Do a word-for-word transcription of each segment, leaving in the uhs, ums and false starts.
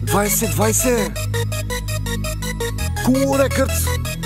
двайсет двайсет Cool Records.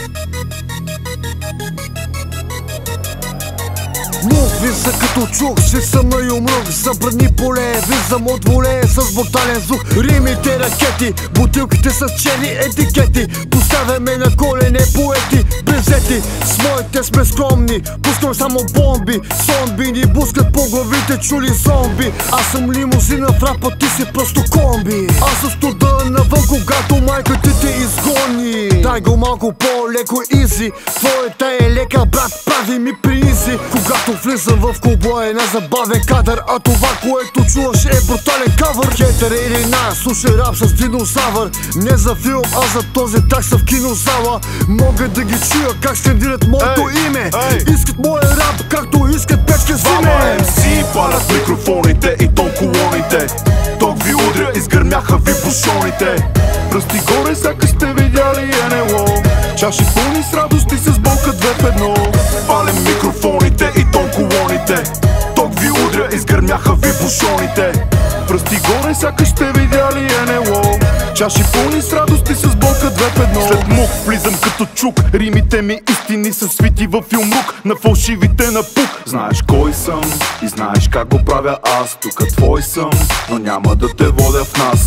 Мух виза като чух, ще съм на юмрук. Забрани поле, визам от воле с брутален звук. Римите ракети, бутилките с черни етикети. Поставяме на колене поети, безети. С моите сме скромни, пускам само бомби. Зомби ни бускат по главите, чули зомби. Аз съм лимузина в рапа, ти си просто комби. Аз съм студа навън, когато майка ти те изгони. Дай го малко по-леко, изи. Твоята е лека, брат, прави ми приизи. Когато влизам в колбоя на забавен кадър, а това, което чуваш е брутален кавър. Хейтер или на, слушай рап с динозавър. Не за филм, а за този так са в кинозала. Могат да ги чуя как скандират моето hey, име hey. Искат моя рап, както искат печка с име. Двама ем си палят микрофоните и тон колоните. Ток ви удря, изгърмяха ви бушоните. Пръсти горе, сякаш сте видяли НЛО. Чаши пълни с радост и с болка две в едно. Палим микрофоните и тон колоните. Ток ви удря, изгърмяха ви бушоните. Пръсти горе, сякаш сте видяли НЛО. Чаши пълни с радост и с болка две в едно. След мух влизам като чук. Римите ми истини са свити във филмрук. На фалшивите на пук. Знаеш кой съм и знаеш как го правя аз. Тука твой съм, но няма да те водя в нас.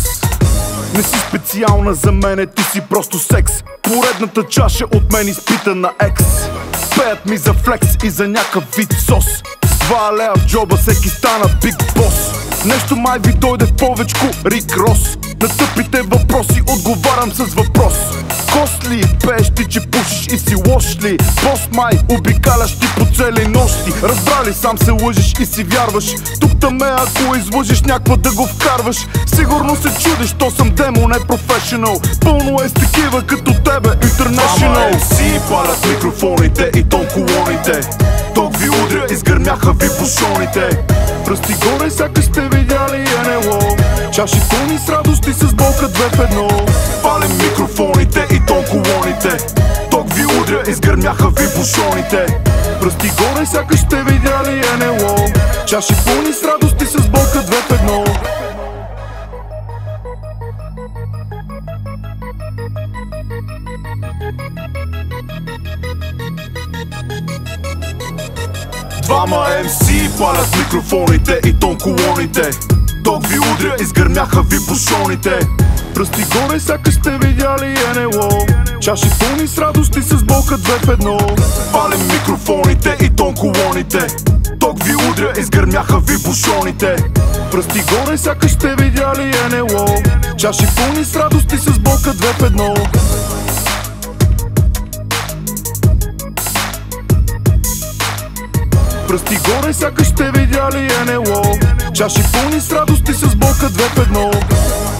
Не си специална за мене, ти си просто секс. Поредната чаша от мен изпита на екс. Пеят ми за флекс и за някакъв вид сос. С два лея в джоба всеки стана биг бос. Нещо май ви дойде в повечко Рик Рос. На тъпите въпроси отговарям с въпрос. Кост ли, пееш ти, че пушиш и си лош ли? Пост май, обикаляш ти по цели нощи. Разбрали, сам се лъжиш и си вярваш. Тук таме, ако излъжиш някаква да го вкарваш. Сигурно се чудиш, то съм демо, не професионал. Пълно е с такива като тебе, интернешнъл. ем си палят микрофоните и тон колоните. Ток ви удря, изгърмяха ви бушоните. Пръсти горе, сякаш сте видяли НЛО. Чаши пълни с радост и с болка две в едно. Палим микрофоните и тон колоните. Ток ви удря, изгърмяха ви бушоните. Пръсти горе, сякаш сте видяли НЛО. Чаши пълни с радост и с болка две в едно. Двама ем си палят микрофоните и тон колоните. Ток ви удря, изгърмяха ви бушоните. Пръсти горе, сякаш сте видяли НЛО. Чаши пълни с радост и с болка две в едно. Палим микрофоните и тон колоните. Ток ви удря, изгърмяха ви бушоните. Пръсти горе, сякаш сте видяли НЛО. Чаши пълни с радост и с болка две в едно. Пръсти горе, сякаш сте видяли НЛО. Чаши пълни с радост и с болка две в едно.